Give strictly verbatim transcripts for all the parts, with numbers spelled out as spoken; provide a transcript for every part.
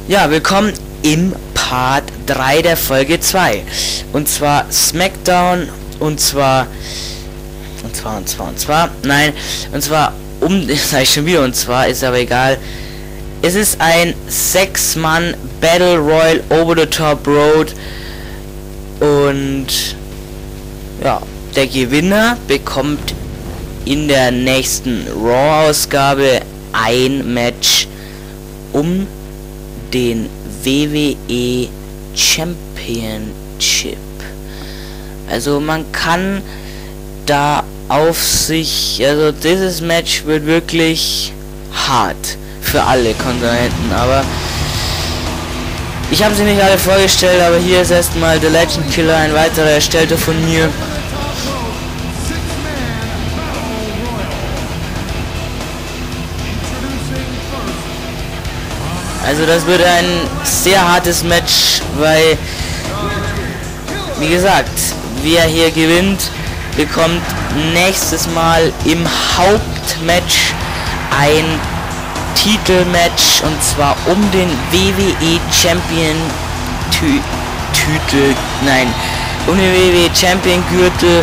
Ja, willkommen im Part drei der Folge zwei. Und zwar SmackDown. Und zwar... Und zwar, und zwar, und zwar... Nein, und zwar um... Sag ich schon wieder, und zwar ist aber egal. Es ist ein sechs Mann Battle Royal Over the Top Road. Und... Ja, der Gewinner bekommt in der nächsten Raw-Ausgabe ein Match um den W W E Championship. Also man kann da auf sich, also dieses Match wird wirklich hart für alle Konkurrenten, aber ich habe sie nicht alle vorgestellt, aber hier ist erstmal The Legend Killer, ein weiterer Erstellter von mir. Also das wird ein sehr hartes Match, weil, wie gesagt, wer hier gewinnt, bekommt nächstes Mal im Hauptmatch ein Titelmatch, und zwar um den W W E Champion Tü Titel, nein, um den W W E Champion Gürtel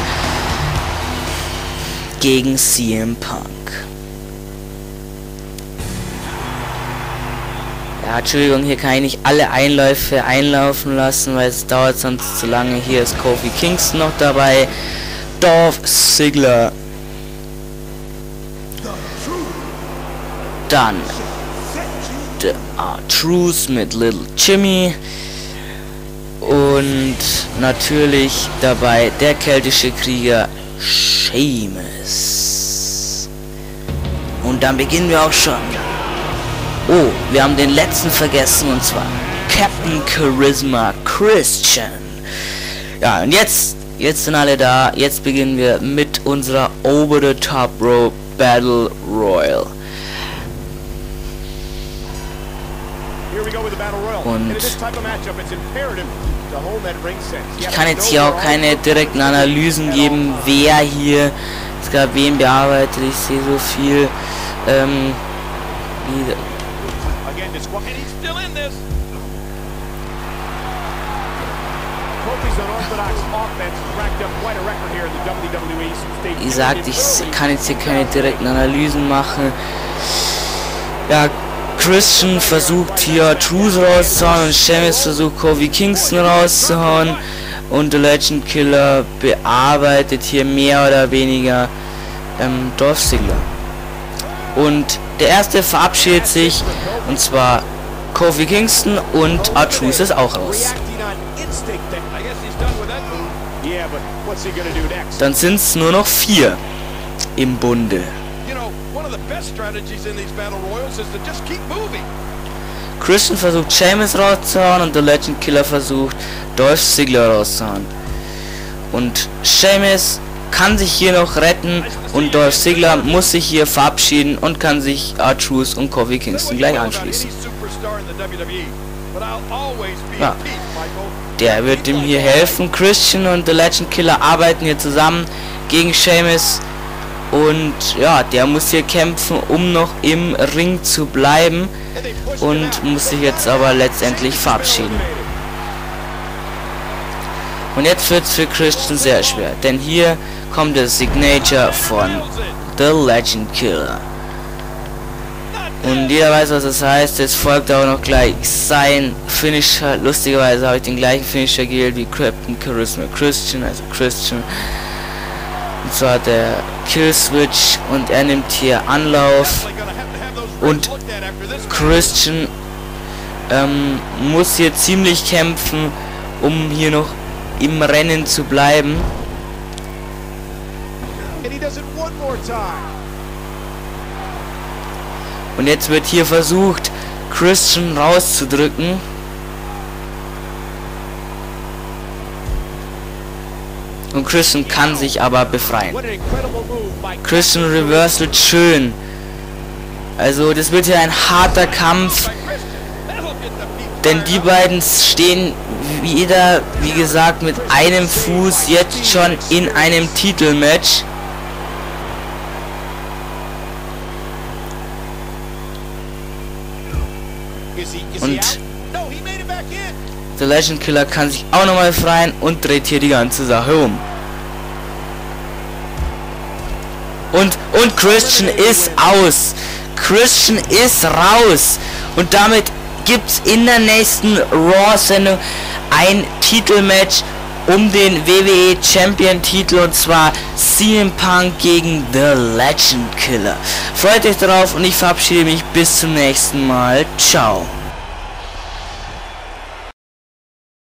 gegen C M Punk. Ja, Entschuldigung, hier kann ich nicht alle Einläufe einlaufen lassen, weil es dauert sonst zu lange. Hier ist Kofi Kingston noch dabei, Dolph Ziggler, dann The R-Truth mit Little Jimmy und natürlich dabei der keltische Krieger Sheamus. Und dann beginnen wir auch schon. Oh, wir haben den letzten vergessen, und zwar Captain Charisma Christian. Ja, und jetzt, jetzt sind alle da. Jetzt beginnen wir mit unserer Over the Top Rope Battle Royal. Und ich kann jetzt hier auch keine direkten Analysen geben, wer hier, es gab wen bearbeitet. Ich sehe so viel, ähm, wie, Wie gesagt, ich kann jetzt hier keine direkten Analysen machen. Ja, Christian versucht hier Truth rauszuhauen und Sheamus versucht Kofi Kingston rauszuhauen, und The Legend Killer bearbeitet hier mehr oder weniger ähm, Dolph Ziggler. Und der erste verabschiedet sich, und zwar Kofi Kingston, und R-Truth ist auch raus. Dann sind es nur noch vier im Bunde. Christian versucht Sheamus rauszuhauen und The Legend Killer versucht Dolph Ziggler rauszuhauen. Und Sheamus kann sich hier noch retten, und Dolph Ziggler muss sich hier verabschieden und kann sich R-Truth und Kofi Kingston gleich anschließen. Ja, der wird ihm hier helfen. Christian und The Legend Killer arbeiten hier zusammen gegen Sheamus, und ja, der muss hier kämpfen, um noch im Ring zu bleiben, und muss sich jetzt aber letztendlich verabschieden. Und jetzt wird es für Christian sehr schwer, denn hier kommt der Signature von The Legend Killer. Und jeder weiß, was das heißt. Es folgt aber noch gleich sein Finisher. Lustigerweise habe ich den gleichen Finisher gewählt wie Captain Charisma Christian, also Christian. Und zwar der Kill Switch, und er nimmt hier Anlauf, und Christian ähm, muss hier ziemlich kämpfen, um hier noch im Rennen zu bleiben. Und jetzt wird hier versucht, Christian rauszudrücken. Und Christian kann sich aber befreien. Christian reversalt schön. Also das wird hier ein harter Kampf, denn die beiden stehen wieder, wie gesagt, mit einem Fuß jetzt schon in einem Titelmatch. Und Der Legend Killer kann sich auch nochmal befreien und dreht hier die ganze Sache um. Und, und Christian ist aus. Christian ist raus. Und damit gibt es in der nächsten Raw-Sendung ein Titelmatch um den W W E Champion Titel, und zwar C M Punk gegen The Legend Killer. Freut euch darauf und ich verabschiede mich bis zum nächsten Mal. Ciao.